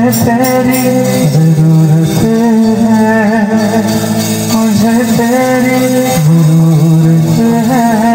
तेरी जरूरत है, मुझे तेरी जरूरत है।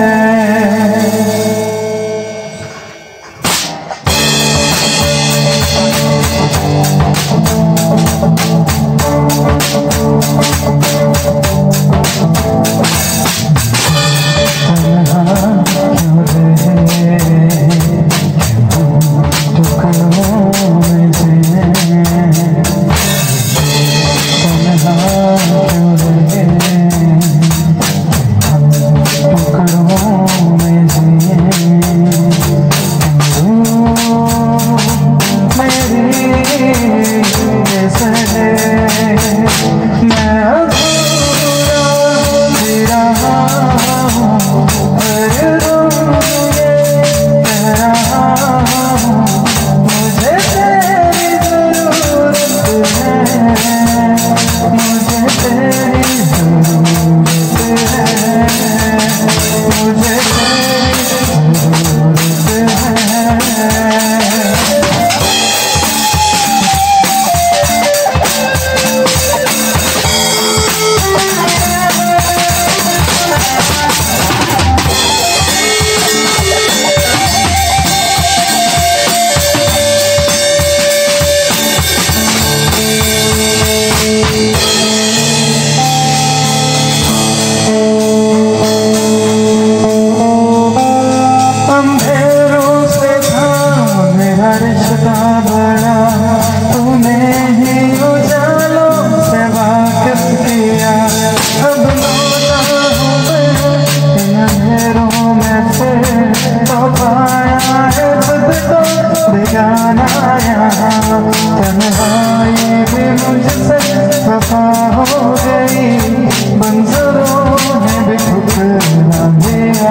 तन्हाई भी मुझसे वफा हो गई, मंजरों ने भी ठुकरा दिया।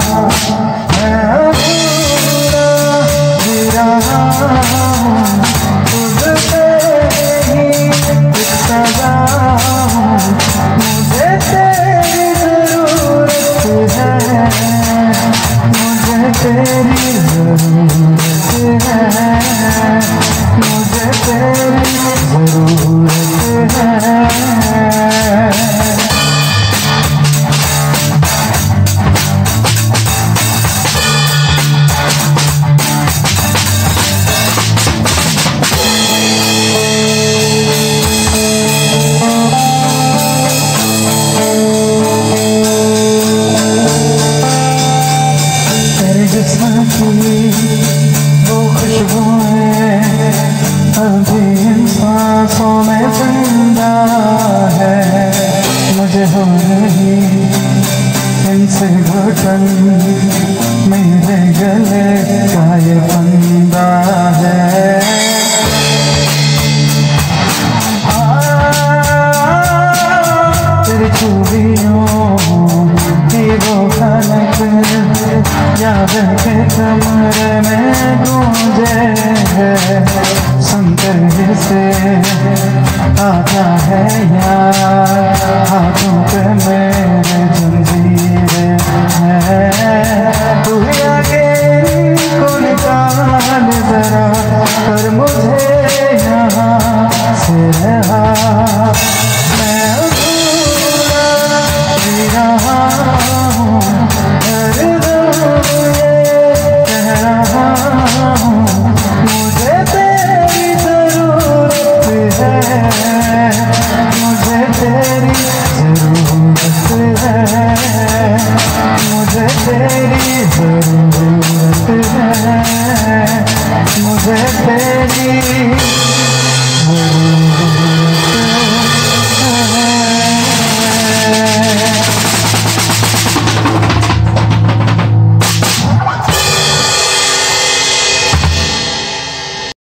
मैं अधूरा जी रहा हूँ, तुझसे ही एक सजा हूँ, मुझे तेरी जरूरत है, मुझे तेरी जरूरत है, मुझे तेरी जरूरत है। तेरे जिस्म की वो खुशबुएं अभी इन सांसों में जिंदा है, मुझे हो रही इनसे घुटन, मेरे गले का ये फंदा है। तेरी खूबियों की वो खनक याद के कमरे में गूंजे है, सुनकर से आता है यार, हाथों पे मेरे जंजीरें हैं। तू आगे को निकाल जरा, कर मुझे यहाँ से रहा। मैं अधूरा जी रहा हूँ, हर दम ये कह रहा हूँ, मुझे तेरी जरूरत है, मुझे तेरी जरूरत है, मुझे तेरी जरूरत है, मुझे तेरी